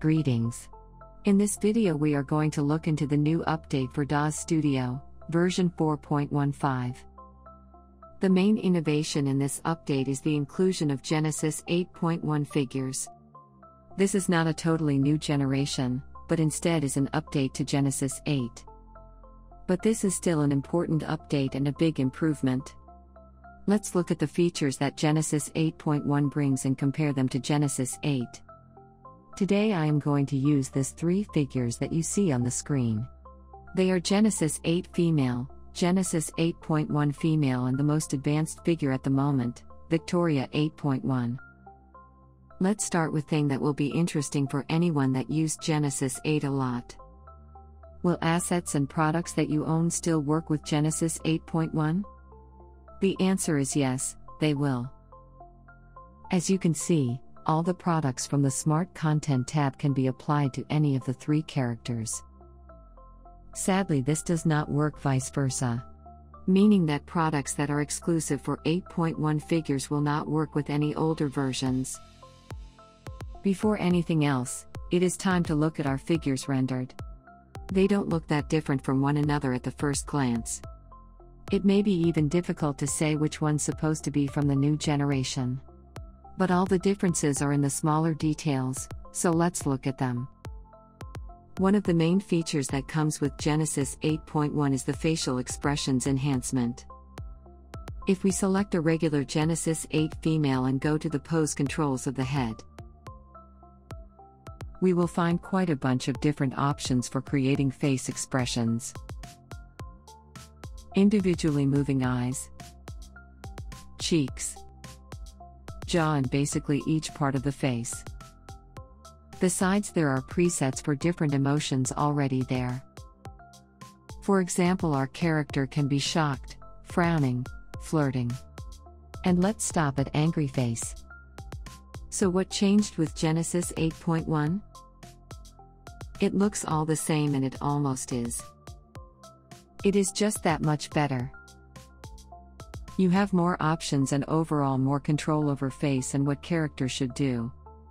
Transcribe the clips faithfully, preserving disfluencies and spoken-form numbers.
Greetings. In this video we are going to look into the new update for Daz Studio, version four point fifteen. The main innovation in this update is the inclusion of Genesis eight point one figures. This is not a totally new generation, but instead is an update to Genesis eight. But this is still an important update and a big improvement. Let's look at the features that Genesis eight point one brings and compare them to Genesis eight. Today I am going to use these three figures that you see on the screen. They are Genesis eight Female, Genesis eight point one Female and the most advanced figure at the moment, Victoria eight point one. Let's start with thing that will be interesting for anyone that used Genesis eight a lot. Will assets and products that you own still work with Genesis eight point one? The answer is yes, they will. As you can see, all the products from the Smart Content tab can be applied to any of the three characters. Sadly, this does not work vice versa, meaning that products that are exclusive for eight point one figures will not work with any older versions. Before anything else, it is time to look at our figures rendered. They don't look that different from one another at the first glance. It may be even difficult to say which one's supposed to be from the new generation. But all the differences are in the smaller details, so let's look at them. One of the main features that comes with Genesis eight point one is the facial expressions enhancement. If we select a regular Genesis eight Female and go to the pose controls of the head, we will find quite a bunch of different options for creating face expressions. Individually moving eyes, cheeks, jaw and basically each part of the face. Besides, there are presets for different emotions already there. For example, our character can be shocked, frowning, flirting. And let's stop at angry face. So what changed with Genesis eight point one? It looks all the same and it almost is. It is just that much better. You have more options and overall more control over face and what character should do.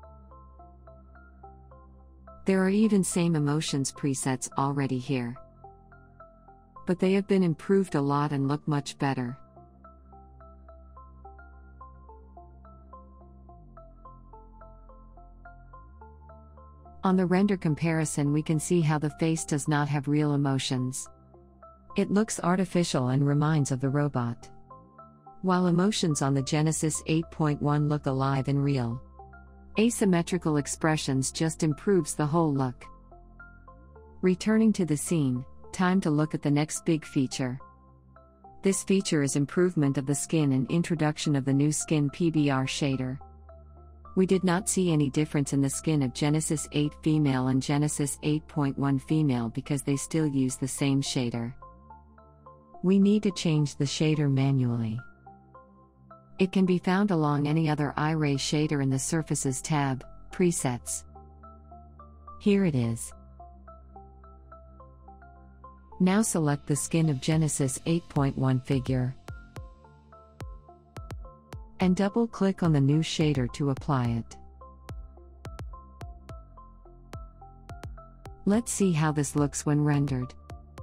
There are even same emotions presets already here. But they have been improved a lot and look much better. On the render comparison, we can see how the face does not have real emotions. It looks artificial and reminds of the robot. While emotions on the Genesis eight point one look alive and real. Asymmetrical expressions just improves the whole look. Returning to the scene, time to look at the next big feature. This feature is improvement of the skin and introduction of the new skin P B R shader. We did not see any difference in the skin of Genesis eight Female and Genesis eight point one Female because they still use the same shader. We need to change the shader manually. It can be found along any other iRay shader in the Surfaces tab, Presets. Here it is. Now select the skin of Genesis eight point one figure. And double-click on the new shader to apply it. Let's see how this looks when rendered.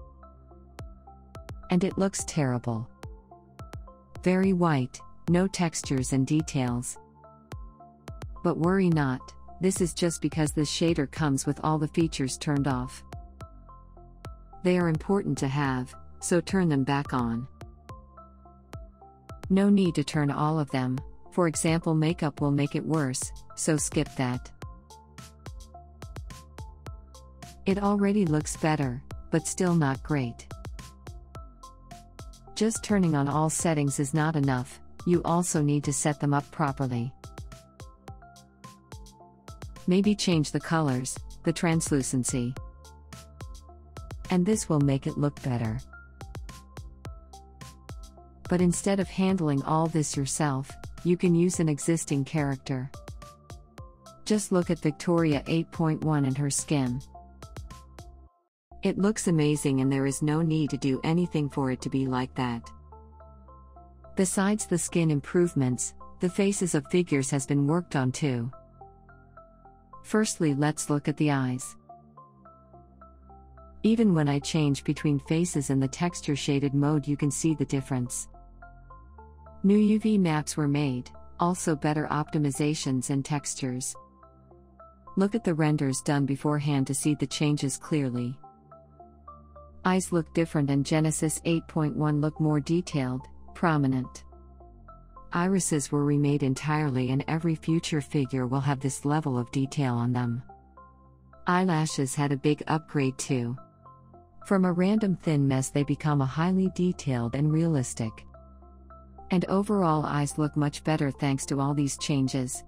And it looks terrible. Very white. No textures and details. But worry not, this is just because this shader comes with all the features turned off. They are important to have, so turn them back on. No need to turn all of them, for example makeup will make it worse, so skip that. It already looks better, but still not great. Just turning on all settings is not enough. You also need to set them up properly. Maybe change the colors, the translucency. And this will make it look better. But instead of handling all this yourself, you can use an existing character. Just look at Victoria eight point one and her skin. It looks amazing and there is no need to do anything for it to be like that. Besides the skin improvements, the faces of figures has been worked on too. Firstly, let's look at the eyes. Even when I change between faces in the texture shaded mode, you can see the difference. New U V maps were made, also better optimizations and textures. Look at the renders done beforehand to see the changes clearly. Eyes look different and Genesis eight point one look more detailed, prominent. Irises were remade entirely and every future figure will have this level of detail on them. Eyelashes had a big upgrade too. From a random thin mess they become a highly detailed and realistic. And overall eyes look much better thanks to all these changes.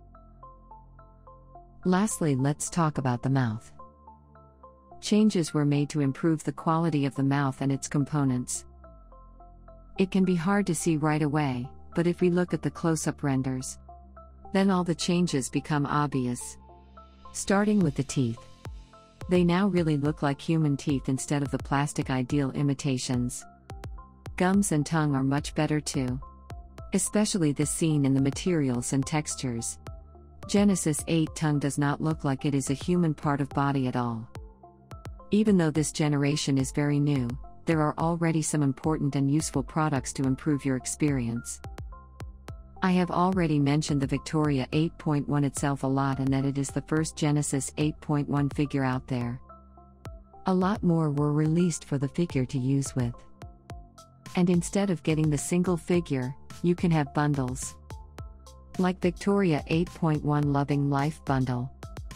Lastly, let's talk about the mouth. Changes were made to improve the quality of the mouth and its components. It can be hard to see right away, but if we look at the close-up renders, then all the changes become obvious. Starting with the teeth. They now really look like human teeth instead of the plastic ideal imitations. Gums and tongue are much better too. Especially this seen in the materials and textures. Genesis eight tongue does not look like it is a human part of body at all. Even though this generation is very new, there are already some important and useful products to improve your experience. I have already mentioned the Victoria eight point one itself a lot and that it is the first Genesis eight point one figure out there. A lot more were released for the figure to use with. And instead of getting the single figure, you can have bundles. Like Victoria eight point one Loving Life Bundle.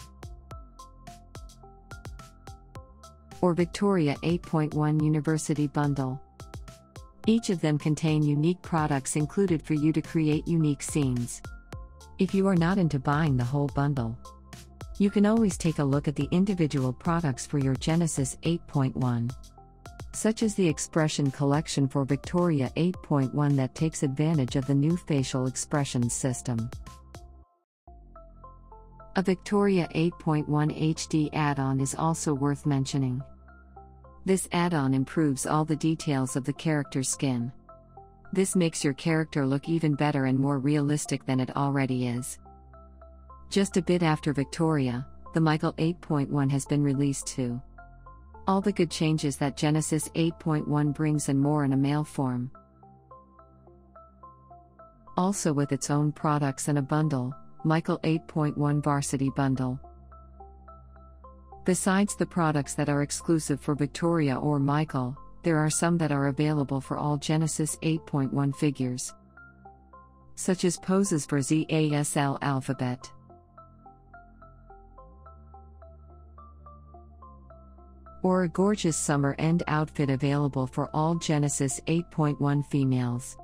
Or Victoria eight point one University Bundle. Each of them contain unique products included for you to create unique scenes. If you are not into buying the whole bundle, you can always take a look at the individual products for your Genesis eight point one. Such as the Expression Collection for Victoria eight point one that takes advantage of the new facial expressions system. A Victoria eight point one H D add-on is also worth mentioning. This add-on improves all the details of the character's skin. This makes your character look even better and more realistic than it already is. Just a bit after Victoria, the Michael eight point one has been released too. All the good changes that Genesis eight point one brings and more in a male form. Also with its own products and a bundle, Michael eight point one Varsity Bundle. Besides the products that are exclusive for Victoria or Michael, there are some that are available for all Genesis eight point one figures. Such as poses for Z A S L Alphabet. Or a gorgeous summer end outfit available for all Genesis eight point one females.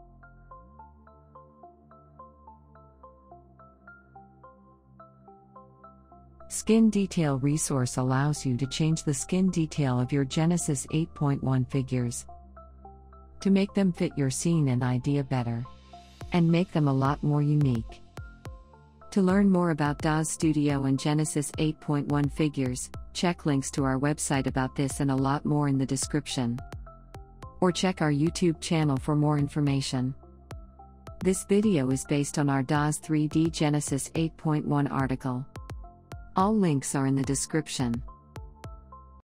Skin Detail Resource allows you to change the skin detail of your Genesis eight point one figures to make them fit your scene and idea better, and make them a lot more unique. To learn more about Daz Studio and Genesis eight point one figures, check links to our website about this and a lot more in the description. Or check our YouTube channel for more information. This video is based on our Daz three D Genesis eight point one article. All links are in the description.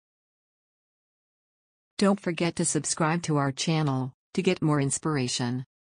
Don't forget to subscribe to our channel to get more inspiration.